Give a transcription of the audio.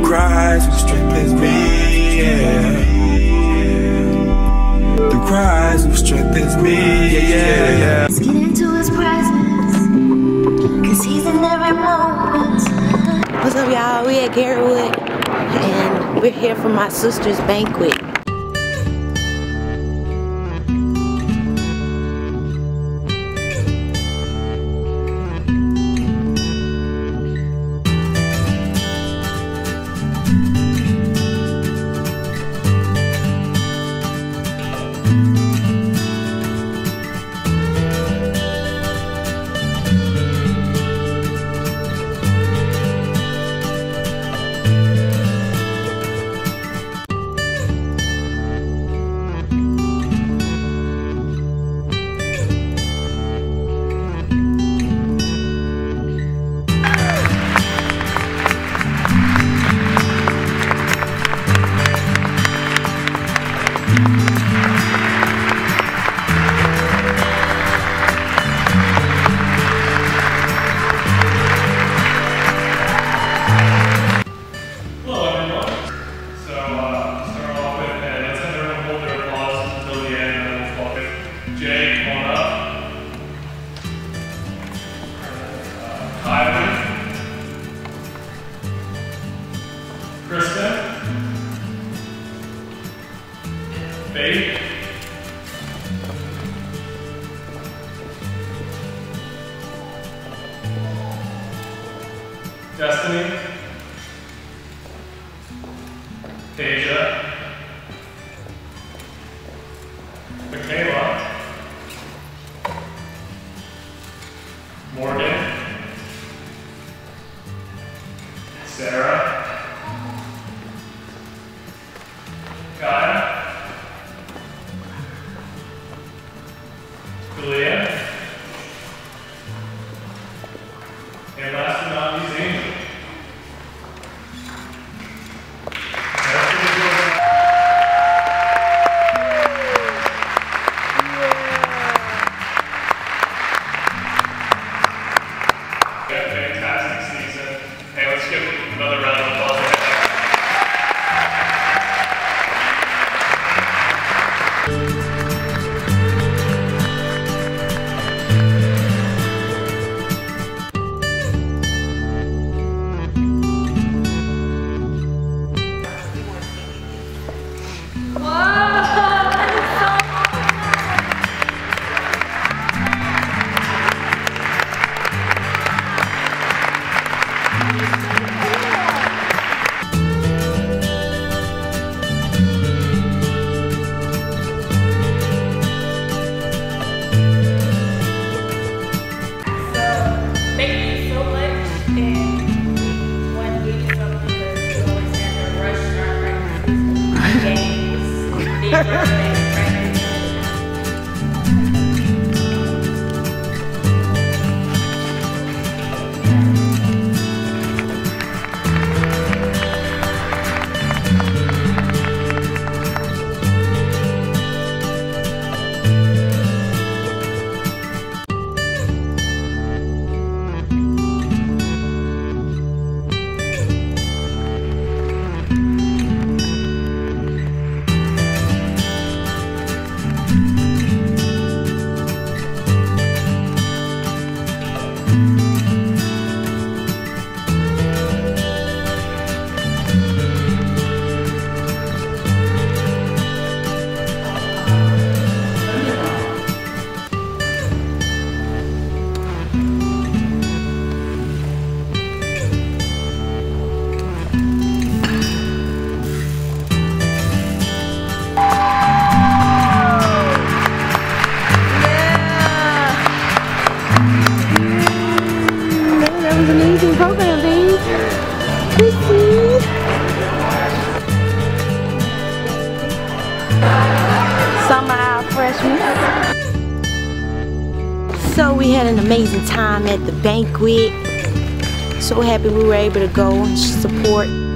cries will strengthen me, yeah. The cries will strengthen me, yeah. Let's get into his presence, cause he's in every moment. What's up, y'all? We at Garrettwood, and we're here for my sister's banquet. Faith, Destiny, Deja, Michaela, Morgan, Sarah, Kyle, Julia, and last but not least, Angel. Fantastic season. Hey, let's give another round of applause. Amazing program, babe. Some of our freshmen. So we had an amazing time at the banquet. So happy we were able to go and support